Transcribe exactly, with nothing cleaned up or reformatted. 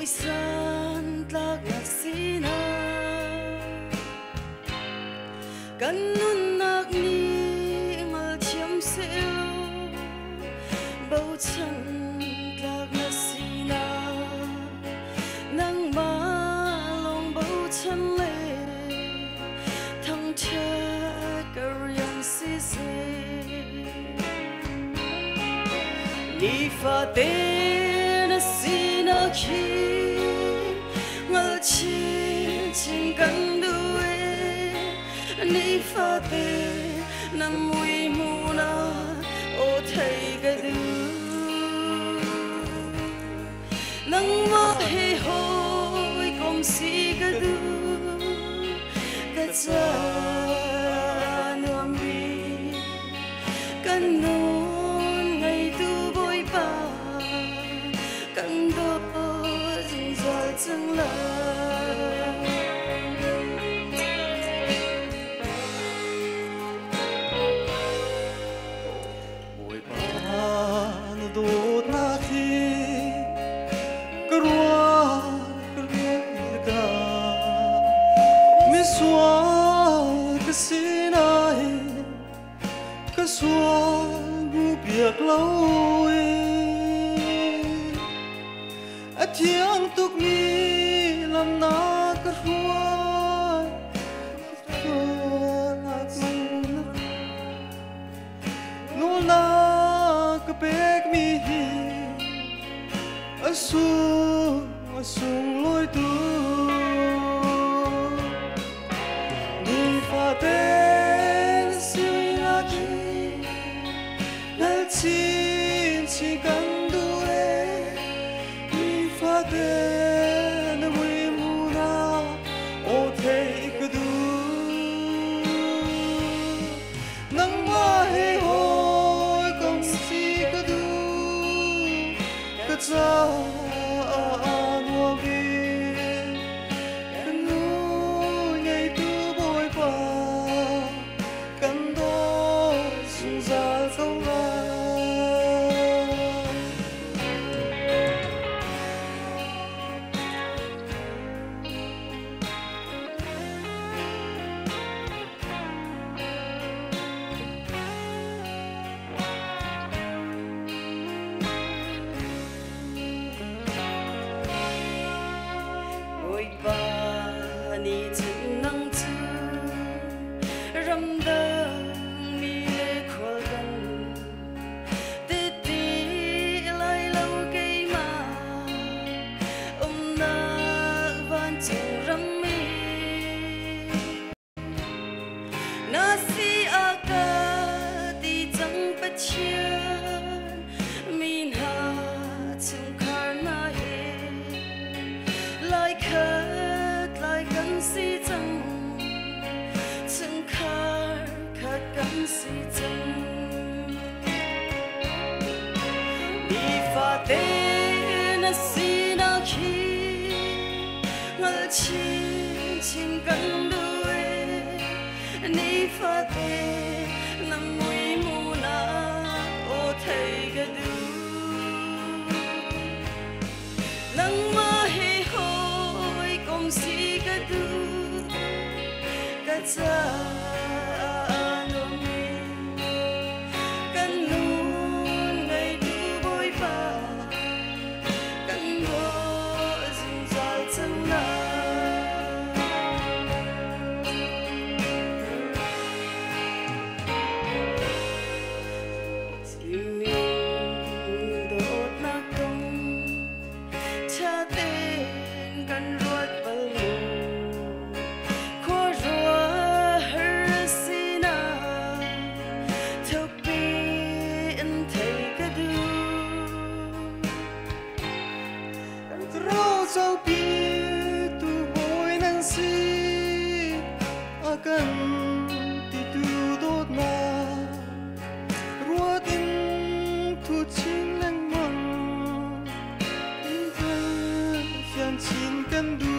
mỗi san lạc ngạc xí na kan nun nak ni ngal chiam se bầu chân lạc ngạc xí na nang ma long bầu chân lệ thăng cha kariang si se ni fa te na si na khi ngal chin chin kan duwe ni fa te na mui mu na o thai ga du nang ma he hoi kom si ga du ga cha nuam bi kan non ngày tu bôi ba kan do dinh dọa chẳng là bôi ba nó đốt na thi cái rùa cái rùa cả mi xóa cái xí này cái xóa bu biệt lâu a thiang tuk mi lam na ka ruai ruai na nu na ka pek mi hi a su a sung loi tu ni fa te si na ki na chin chi kan du te na mui mu na o thei ka du nang ma he hoi kom si ka du ka cha nuam bi kan nu ngày tu bôi pa kan do sung za sâu la ba ni chân nang chu ram da mi le khol gan ti ti lai lâu cây ma om na van chung ram mi na si a ka ti chang pa chian min ha chung khar na he lai khát lai gắn si chăng chăng khát khát gắn si chăng đi pha te na si na khi ngal chin chin kan duwe đi pha te na mui mu na o thei ga du nang ma he kom si ka du ka cha nuam mi kan nun ngày tu bôi ba kan do dinh dọa chẳng là chim min đốt na công cha tên kan ruột sau khi tu hối năng si akan ti tu đốt na ruột in thu chín lăng măng in thân phiền chín cân du